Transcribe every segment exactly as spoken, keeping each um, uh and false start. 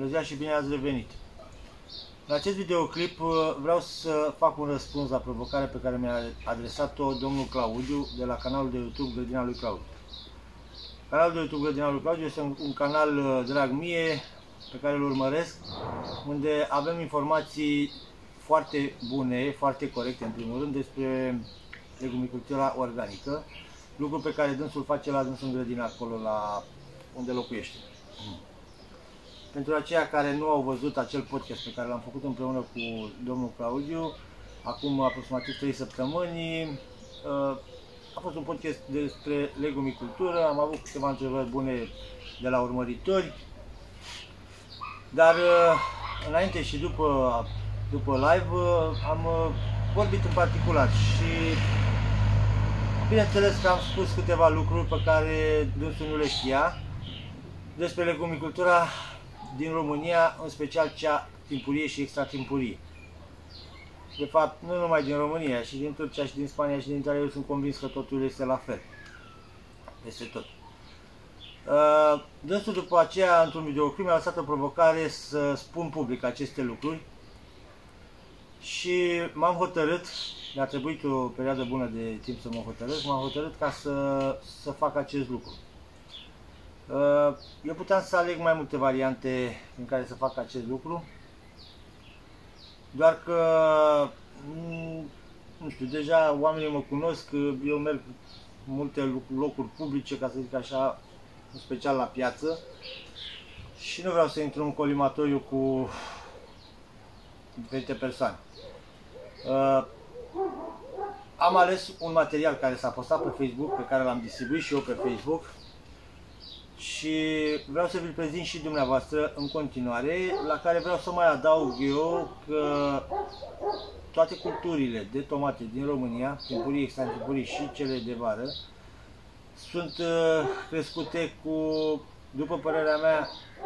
Bună ziua și bine ați revenit! În acest videoclip vreau să fac un răspuns la provocarea pe care mi-a adresat-o domnul Claudiu de la canalul de YouTube Grădina lui Claudiu. Canalul de YouTube Grădina lui Claudiu este un, un canal drag mie pe care îl urmăresc, unde avem informații foarte bune, foarte corecte în primul rând despre legumicultura organică, lucru pe care dânsul face la dânsul în grădină acolo la unde locuiește. Pentru aceia care nu au văzut acel podcast pe care l-am făcut împreună cu domnul Claudiu, acum aproximativ trei săptămâni, a fost un podcast despre legumicultură, am avut câteva întrebări bune de la urmăritori, dar înainte și după, după live am vorbit în particular și bineînțeles că am spus câteva lucruri pe care dânsul nu le știa despre legumicultura din România, în special cea timpurie și extratimpurie. De fapt, nu numai din România, și din Turcia, și din Spania, și din Italia, eu sunt convins că totul este la fel. Peste tot. Uh, dânsul după aceea, într-un videoclip, mi-a lăsat o provocare să spun public aceste lucruri și m-am hotărât, mi-a trebuit o perioadă bună de timp să mă hotărăsc, m-am hotărât ca să, să fac acest lucru. Eu puteam să aleg mai multe variante în care să fac acest lucru, doar că, nu știu, deja oamenii mă cunosc, eu merg în multe locuri publice, ca să zic așa, în special la piață, și nu vreau să intru în colimatoriu cu diferite persoane. Am ales un material care s-a postat pe Facebook, pe care l-am distribuit și eu pe Facebook, și vreau să vi-l prezint și dumneavoastră în continuare, la care vreau să mai adaug eu că toate culturile de tomate din România, timpurii, extratimpurii și cele de vară, sunt crescute cu, după părerea mea,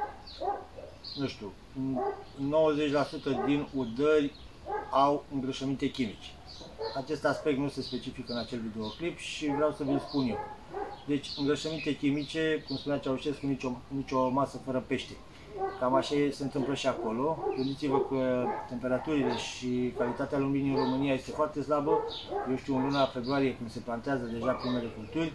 nu știu, nouăzeci la sută din udări au îngrășăminte chimice. Acest aspect nu se specifică în acel videoclip și vreau să vi-l spun eu. Deci, îngrășăminte chimice, cum spunea Ceaușescu, nicio, nicio masă fără pește. Cam așa se întâmplă și acolo. Gândiți-vă că temperaturile și calitatea luminii în România este foarte slabă. Eu știu, în luna februarie, când se plantează deja primele culturi,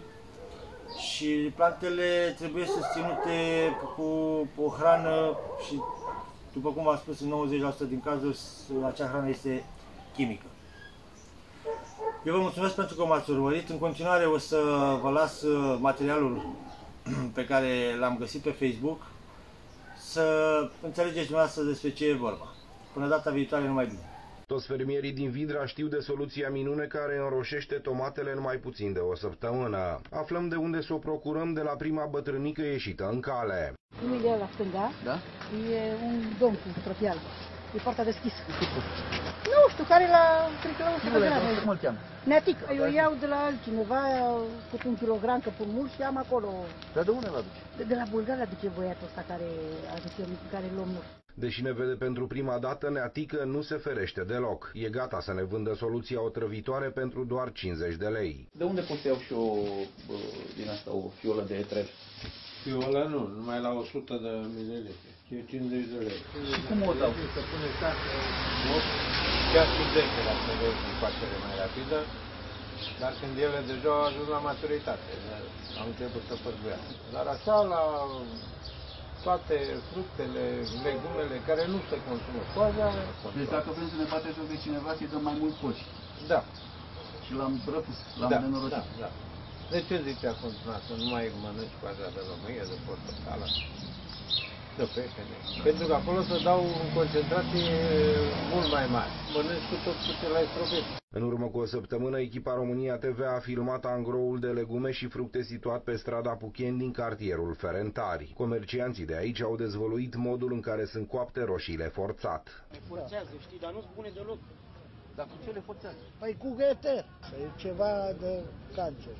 și plantele trebuie susținute cu o hrană și, după cum v-am spus, în nouăzeci la sută din cazuri, acea hrană este chimică. Eu vă mulțumesc pentru că m-ați urmărit. În continuare o să vă las materialul pe care l-am găsit pe Facebook, să înțelegeți dumneavoastră despre ce e vorba. Până data viitoare, numai bine! Toți fermierii din Vidra știu de soluția minune care înroșește tomatele în mai puțin de o săptămână. Aflăm de unde să o procurăm de la prima bătrânică ieșită în cale. Imediat la stânga, da? E un domn cu tropial. E poarta deschisă. Nu știu, care la triclăuță de grame. Cum îl cheamă? Neatică. Eu iau de la altcineva cu un kilogram, că pun mult, și am acolo. Dar de unde l aduce? De, de la Bulgaria aduce băiatul ăsta care aduce, care luăm noi. Deși ne vede pentru prima dată, Neatică nu se ferește deloc. E gata să ne vândă soluția otrăvitoare pentru doar cincizeci de lei. De unde pot să iau și o, bă, din asta, o fiolă de etrel? Fiola nu, numai la o sută de mililitri. E cincizeci de lei. Și cum o dau? Să pune opt, chiar și zece la să vezi în facere mai rapidă, dar când ele deja au ajuns la maturitate, au început să păzbească. Dar așa la toate fructele, legumele care nu se consumă coaja. Deci dacă vrem să ne bate joc de cineva, să-i dăm mai mult coși. Da. Și l-am răpus, l-am da, nenorocit. Da, da. De ce zice acum să nu mai mănânci coaja de lămâie, de portocală, de peștele? Pentru că acolo se dau în concentrație mult mai mari. Mănânci cu tot ce l-ai stropit. În urmă cu o săptămână, echipa România T V a filmat angroul de legume și fructe situat pe strada Pucheni din cartierul Ferentari. Comercianții de aici au dezvăluit modul în care sunt coapte roșiile forțat. Forțează, știi, dar nu spune deloc. Dar cu ce le forțează? Păi cu gheter. E ceva de cancer.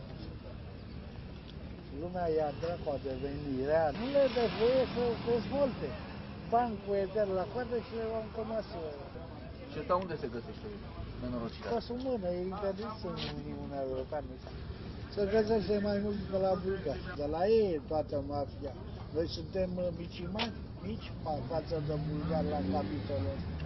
Lumea ia dracu a devenit rea. Nu le dă voie să dezvolte. Bani cu eter la coadă și le luăm pe masă. Și ăsta unde se găsește nenorocirea? Ca să mână, e interzis în Uniunea Europeană. Se găsește mai mult de la Bulgari. De la ei e toată mafia. Noi suntem micimani. mici față de bulgari la capitolul.